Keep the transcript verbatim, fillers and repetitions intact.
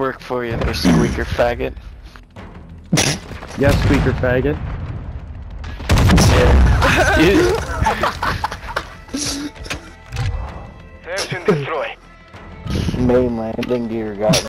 work for you, there, squeaker faggot. Yes, squeaker faggot. Yeah. You- Search and destroy. Main landing gear got